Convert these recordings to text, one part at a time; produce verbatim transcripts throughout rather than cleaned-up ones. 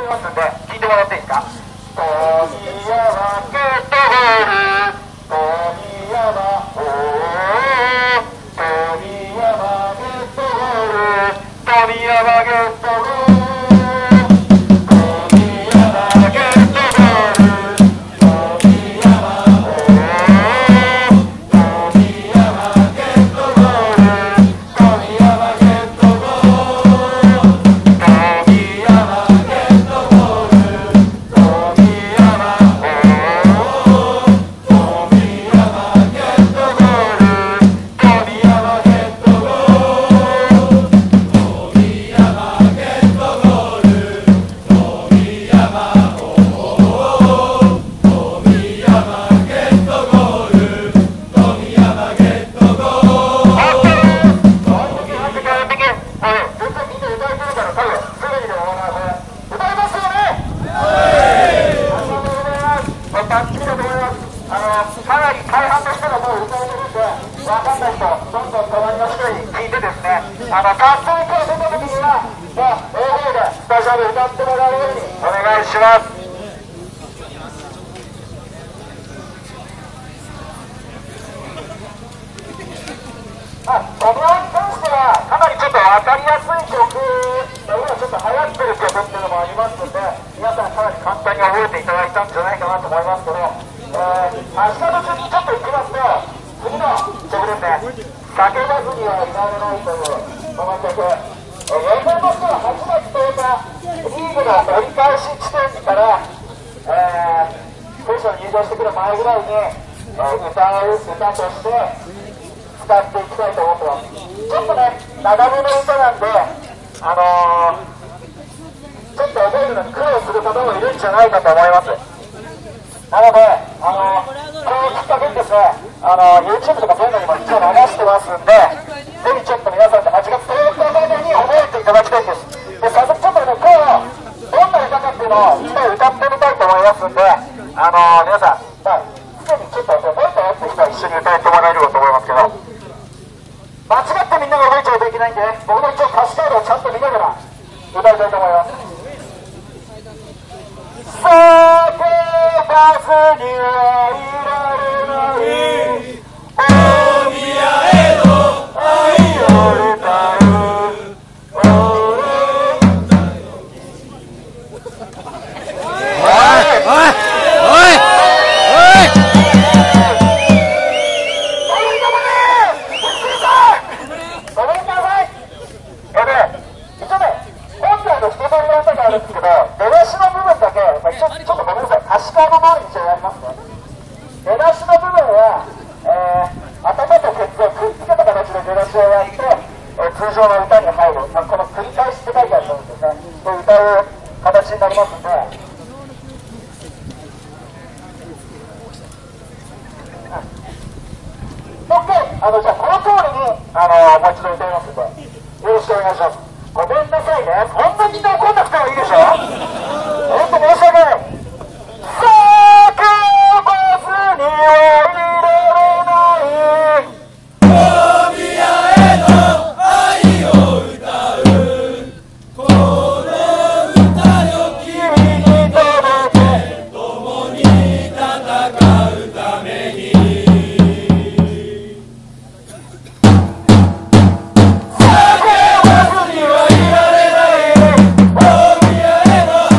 みますんで聞いてもらっていいですか。富山ゲットボール、富山おー、富山ゲットボール、富山ゲットボール。かなり大半の人がもう歌えてるんで、分かんない人、どんどん隣の人に聞いてですね、あの合奏会出た時には、もう大声でスタジオで歌ってもらうようにお願いします。あ、このに関してはかなりちょっと分かりやすい曲、今ちょっと流行ってる曲っていうのもありますので、皆さんかなり簡単に覚えていただいたんじゃないかなと思いますけど、えー、明日の順にちょっといきますと、次の曲ですね、叫ばずにはいられないというこの曲、えー、よんねんごはちがつとおか、リーグの折り返し地点から、えー、選手が入場してくる前ぐらいに、えー、歌う歌として使っていきたいと思ってます。ちょっとね、長めの歌なんで、あのー、ちょっと覚えるのに苦労する方もいるんじゃないかと思います。なので、あのー、このきっかけにですね、あのー、YouTube とかそういうのにも一応流してますんで、ぜひちょっと皆さんではちがつとおかまでに覚えていただきたいです。で、早速ちょっとね、今日、どんな歌かっていうのを一回歌ってみたいと思いますんで、あのー、皆さん、まあ、すでにちょっと覚えたよって人は一緒に歌ってもらえればと思いますけど、間違ってみんなが覚えちゃうといけないんでね、僕も一応歌詞カードをちゃんと見ながら歌いたいと思います。叫ばずにはいられない大宮への愛を歌う俺おいおいおいあるんですけど、出だしの部分だけ、まあ、ちょ, ちょっとごめんなさい、歌詞カード通りにしてやりますね。出だしの部分は、えー、頭とケツをくっつけた形で出だしをやって、えー、通常の歌に入る、まあ、この繰り返しって書いてあるんですよね。で、歌う形になりますので、OK、あのじゃあこの通りに、あのもう一度歌いますので、よろしくお願いします。ごめんなさいね、そんなみんな怒んなくてもいいでしょ。本当申し訳ない。叫ばずにはいられない大宮への愛を歌うこの歌よ君に届け共に戦うために叫ばずにはいられない大宮への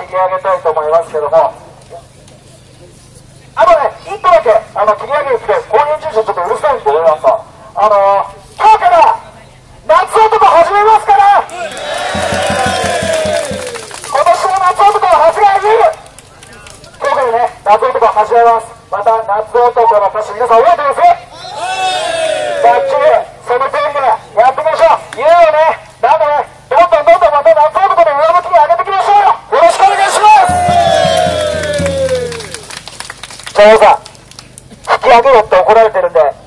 き上げたいと思いますけども、あとね、一個だけ、あの、切り上げる気で、公園住所ちょっとうるさいんで、なんか、あのー、今日から、夏男始めますから、今年の夏男は長谷川優、今日からね、夏男始めます。また、夏男の歌詞、皆さん覚えてます？バッチリ、その通りでやっていきましょう。優をね、なんかね、どんどんどんどんまた夏男の上向きに上げていきましょうよ。よろしくお願いします。じゃあ、さん、引き上げろって怒られてるんで、